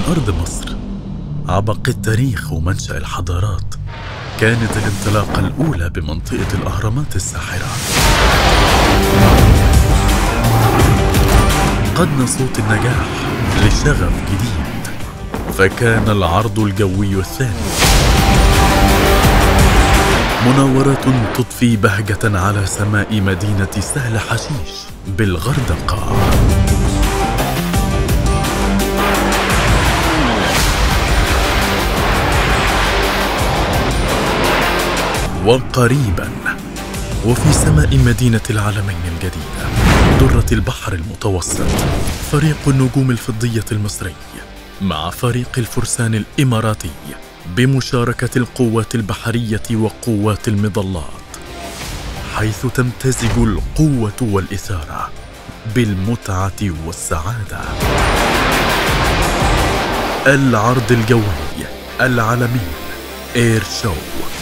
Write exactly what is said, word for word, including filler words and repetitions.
أرض مصر عبق التاريخ ومنشأ الحضارات كانت الانطلاقة الأولى بمنطقة الأهرامات الساحرة. قدنا صوت النجاح لشغف جديد، فكان العرض الجوي الثاني، مناورات تضفي بهجة على سماء مدينة سهل حشيش بالغردقة. وقريبا وفي سماء مدينة العلمين الجديدة درة البحر المتوسط فريق النجوم الفضية المصري مع فريق الفرسان الإماراتي بمشاركة القوات البحرية وقوات المظلات، حيث تمتزج القوة والإثارة بالمتعة والسعادة. العرض الجوي العالمي اير شو.